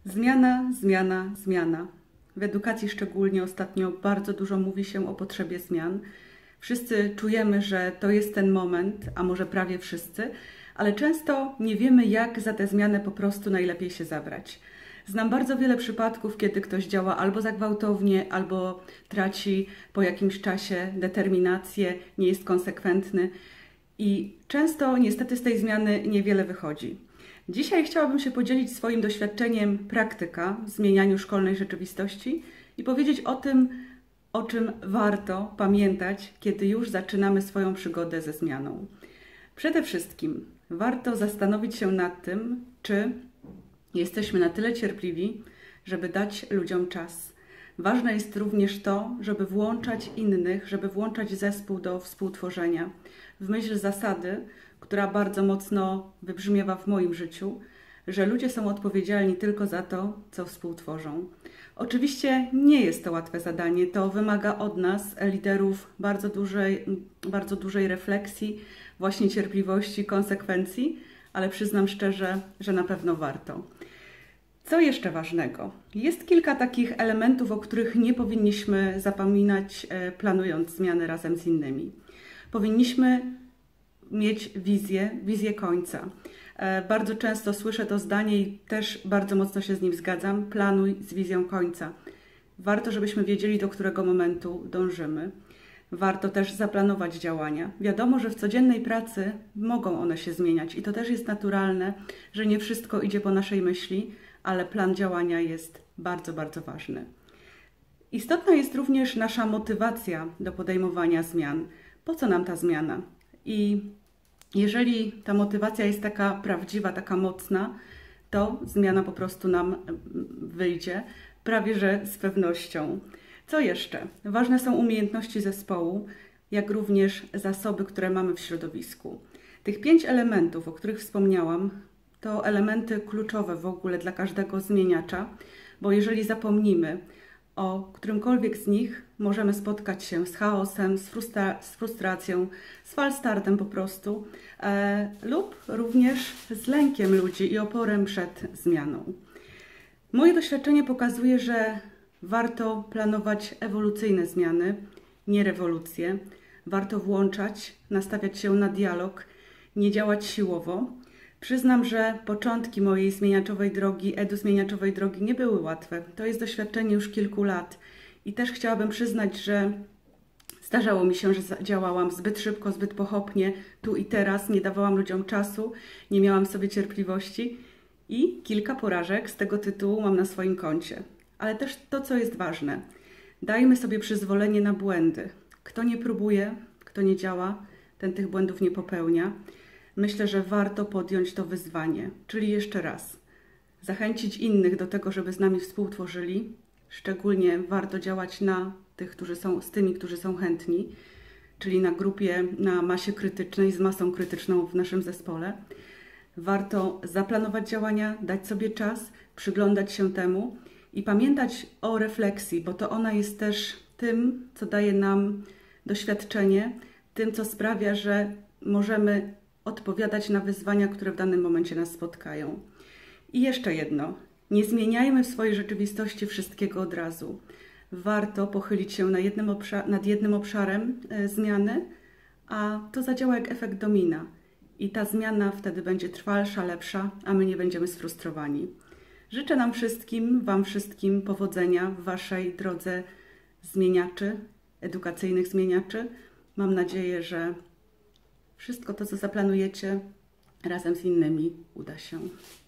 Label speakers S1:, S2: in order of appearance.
S1: Zmiana, zmiana, zmiana. W edukacji szczególnie ostatnio bardzo dużo mówi się o potrzebie zmian. Wszyscy czujemy, że to jest ten moment, a może prawie wszyscy, ale często nie wiemy, jak za tę zmianę po prostu najlepiej się zabrać. Znam bardzo wiele przypadków, kiedy ktoś działa albo za gwałtownie, albo traci po jakimś czasie determinację, nie jest konsekwentny i często niestety z tej zmiany niewiele wychodzi. Dzisiaj chciałabym się podzielić swoim doświadczeniem praktyka w zmienianiu szkolnej rzeczywistości i powiedzieć o tym, o czym warto pamiętać, kiedy już zaczynamy swoją przygodę ze zmianą. Przede wszystkim warto zastanowić się nad tym, czy jesteśmy na tyle cierpliwi, żeby dać ludziom czas. Ważne jest również to, żeby włączać innych, żeby włączać zespół do współtworzenia. W myśl zasady, która bardzo mocno wybrzmiewa w moim życiu, że ludzie są odpowiedzialni tylko za to, co współtworzą. Oczywiście nie jest to łatwe zadanie, to wymaga od nas, liderów, bardzo dużej refleksji, właśnie cierpliwości, konsekwencji, ale przyznam szczerze, że na pewno warto. Co jeszcze ważnego? Jest kilka takich elementów, o których nie powinniśmy zapominać, planując zmiany razem z innymi. Powinniśmy mieć wizję końca. Bardzo często słyszę to zdanie i też bardzo mocno się z nim zgadzam. Planuj z wizją końca. Warto, żebyśmy wiedzieli, do którego momentu dążymy. Warto też zaplanować działania. Wiadomo, że w codziennej pracy mogą one się zmieniać i to też jest naturalne, że nie wszystko idzie po naszej myśli, ale plan działania jest bardzo, bardzo ważny. Istotna jest również nasza motywacja do podejmowania zmian. Po co nam ta zmiana? I jeżeli ta motywacja jest taka prawdziwa, taka mocna, to zmiana po prostu nam wyjdzie, prawie że z pewnością. Co jeszcze? Ważne są umiejętności zespołu, jak również zasoby, które mamy w środowisku. Tych 5 elementów, o których wspomniałam, to elementy kluczowe w ogóle dla każdego zmieniacza, bo jeżeli zapomnimy o którymkolwiek z nich, możemy spotkać się z chaosem, z frustracją, z falstartem po prostu, lub również z lękiem ludzi i oporem przed zmianą. Moje doświadczenie pokazuje, że warto planować ewolucyjne zmiany, nie rewolucje. Warto włączać, nastawiać się na dialog, nie działać siłowo. Przyznam, że początki mojej zmieniaczowej drogi, zmieniaczowej drogi nie były łatwe. To jest doświadczenie już kilku lat i też chciałabym przyznać, że zdarzało mi się, że działałam zbyt szybko, zbyt pochopnie, tu i teraz, nie dawałam ludziom czasu, nie miałam w sobie cierpliwości i kilka porażek z tego tytułu mam na swoim koncie. Ale też to, co jest ważne, dajmy sobie przyzwolenie na błędy. Kto nie próbuje, kto nie działa, ten tych błędów nie popełnia. Myślę, że warto podjąć to wyzwanie, czyli jeszcze raz, zachęcić innych do tego, żeby z nami współtworzyli. Szczególnie warto działać z tymi, którzy są chętni, czyli na grupie, na masie krytycznej, z masą krytyczną w naszym zespole. Warto zaplanować działania, dać sobie czas, przyglądać się temu i pamiętać o refleksji, bo to ona jest też tym, co daje nam doświadczenie, tym, co sprawia, że możemy odpowiadać na wyzwania, które w danym momencie nas spotkają. I jeszcze jedno. Nie zmieniajmy w swojej rzeczywistości wszystkiego od razu. Warto pochylić się nad jednym obszarem zmiany, a to zadziała jak efekt domina. I ta zmiana wtedy będzie trwalsza, lepsza, a my nie będziemy sfrustrowani. Życzę nam wszystkim, Wam wszystkim powodzenia w Waszej drodze zmieniaczy, edukacyjnych zmieniaczy. Mam nadzieję, że wszystko to, co zaplanujecie razem z innymi, uda się.